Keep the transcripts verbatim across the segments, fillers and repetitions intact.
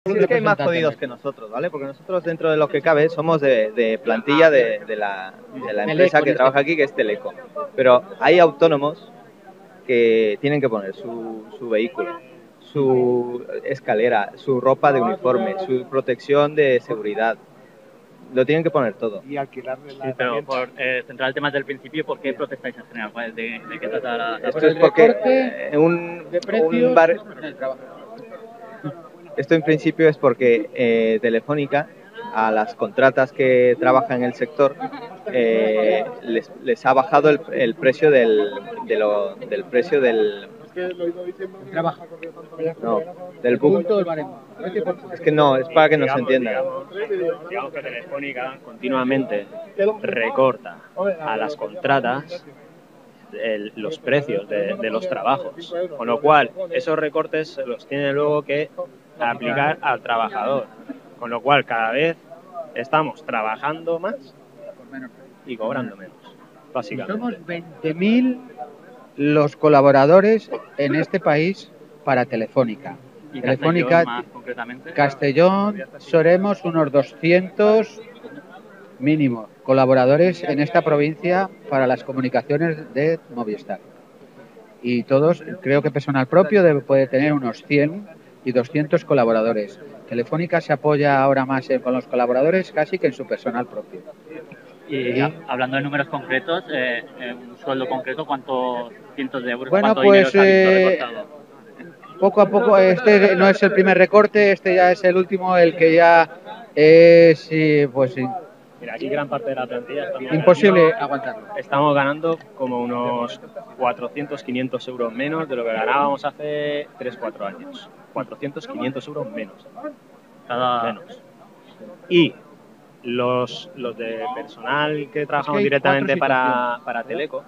Sí, es que hay más jodidos que nosotros, ¿vale? Porque nosotros, dentro de lo que cabe, somos de, de plantilla de, de, la, de la empresa que trabaja aquí, que es Teleco. Pero hay autónomos que tienen que poner su, su vehículo, su escalera, su ropa de uniforme, su protección de seguridad. Lo tienen que poner todo. Y alquilarle la sí, pero por eh, centrar el tema desde el principio, ¿por qué protestáis en general? ¿De, de qué trata la, la Esto es porque eh, un, un bar... Esto en principio es porque eh, Telefónica, a las contratas que trabajan en el sector, eh, les, les ha bajado el, el precio del, de lo, del precio del trabajo. No, del punto del baremo. Es que no, es para que nos entiendan. Digamos, digamos que Telefónica continuamente recorta a las contratas el, los precios de, de los trabajos, con lo cual esos recortes los tiene luego que aplicar al trabajador, con lo cual cada vez estamos trabajando más y cobrando menos, básicamente. Somos veinte mil los colaboradores en este país para Telefónica. ¿Y Telefónica, Castellón, más concretamente? Castellón, seremos unos doscientos mínimo colaboradores en esta provincia para las comunicaciones de Movistar. Y todos, creo que personal propio debe, puede tener unos cien y doscientos colaboradores. Telefónica se apoya ahora más con los colaboradores casi que en su personal propio. Y, y hablando de números concretos, eh, un sueldo concreto, ¿cuántos cientos de euros, bueno, cuánto pues, dinero se ha visto eh, recortado? Poco a poco, este no es el primer recorte, este ya es el último, el que ya es, pues sí. Mira, aquí gran parte de la plantilla estamos imposible ganando, aguantarlo. Estamos ganando como unos cuatrocientos, quinientos euros menos de lo que ganábamos hace tres, cuatro años. cuatrocientos, quinientos euros menos. Cada menos. Y los, los de personal que trabajamos es que directamente para, para Teleco,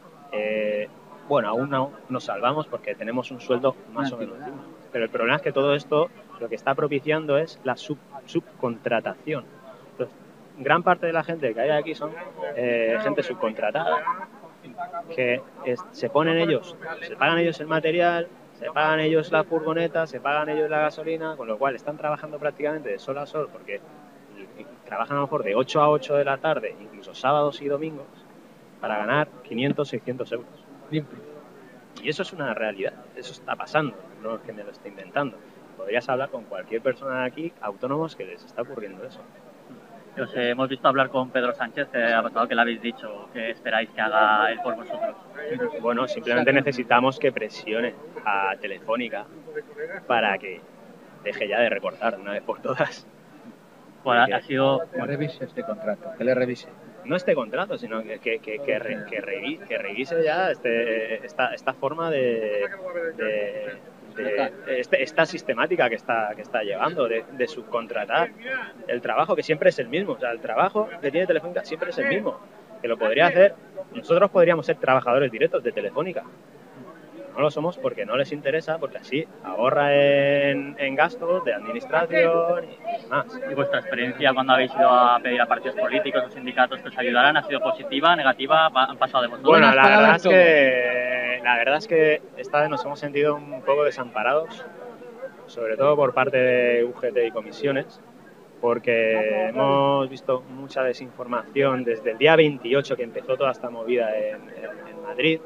eh, bueno, aún no nos salvamos porque tenemos un sueldo más o menos digno. Pero el problema es que todo esto lo que está propiciando es la sub, subcontratación. Entonces, gran parte de la gente que hay aquí son eh, gente subcontratada, que es, se ponen ellos, se pagan ellos el material, se pagan ellos la furgoneta, se pagan ellos la gasolina, con lo cual están trabajando prácticamente de sol a sol, porque y, y trabajan a lo mejor de ocho a ocho de la tarde, incluso sábados y domingos, para ganar quinientos, seiscientos euros. Y eso es una realidad, eso está pasando, no es que me lo esté inventando. Podrías hablar con cualquier persona de aquí, autónomos, que les está ocurriendo eso. Os eh, hemos visto hablar con Pedro Sánchez, eh, ha pasado que le habéis dicho que esperáis que haga él por vosotros. Bueno, simplemente necesitamos que presione a Telefónica para que deje ya de recortar de una vez por todas. Bueno, ha sido... Que revise este contrato, que le revise. No este contrato, sino que, que, que, que, re, que, revise, que revise ya este, esta, esta forma de... de De, este, esta sistemática que está, que está llevando de, de subcontratar el trabajo, que siempre es el mismo. O sea, el trabajo que tiene Telefónica siempre es el mismo. Que lo podría hacer, nosotros podríamos ser trabajadores directos de Telefónica. No lo somos porque no les interesa, porque así ahorra en, en gastos de administración y demás. ¿Y vuestra experiencia cuando habéis ido a pedir a partidos políticos o sindicatos que os ayudaran ha sido positiva, negativa? ¿Han pasado de vosotros? Bueno, la verdad es que la verdad es que esta vez nos hemos sentido un poco desamparados, sobre todo por parte de U G T y comisiones, porque hemos visto mucha desinformación desde el día veintiocho que empezó toda esta movida en, en, en Madrid.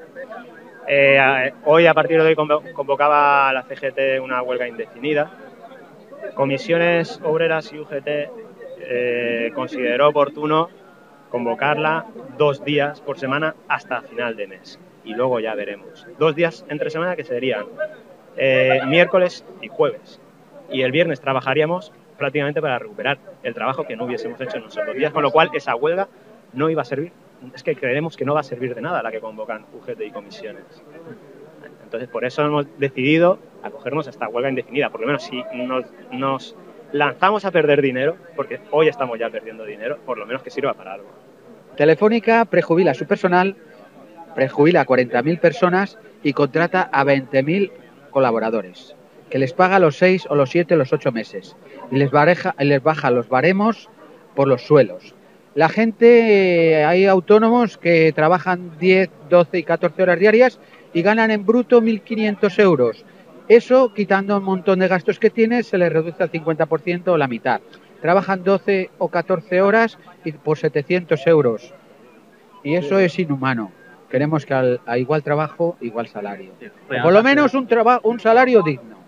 Eh, hoy, a partir de hoy, convocaba la C G T una huelga indefinida. Comisiones Obreras y U G T eh, consideró oportuno convocarla dos días por semana hasta final de mes. Y luego ya veremos. Dos días entre semana que serían eh, miércoles y jueves. Y el viernes trabajaríamos prácticamente para recuperar el trabajo que no hubiésemos hecho en nosotros días, con lo cual esa huelga no iba a servir. Es que creemos que no va a servir de nada la que convocan U G T y comisiones. Entonces, por eso hemos decidido acogernos a esta huelga indefinida. Por lo menos si nos, nos lanzamos a perder dinero, porque hoy estamos ya perdiendo dinero, por lo menos que sirva para algo. Telefónica prejubila a su personal, prejubila a cuarenta mil personas y contrata a veinte mil colaboradores, que les paga los seis o los siete o los ocho meses y les, bareja, les baja los baremos por los suelos. La gente, hay autónomos que trabajan diez, doce y catorce horas diarias y ganan en bruto mil quinientos euros. Eso, quitando un montón de gastos que tiene, se le reduce al cincuenta por ciento o la mitad. Trabajan doce o catorce horas y por setecientos euros. Y eso es inhumano. Queremos que al, a igual trabajo, igual salario. O por lo menos un, traba, un salario digno.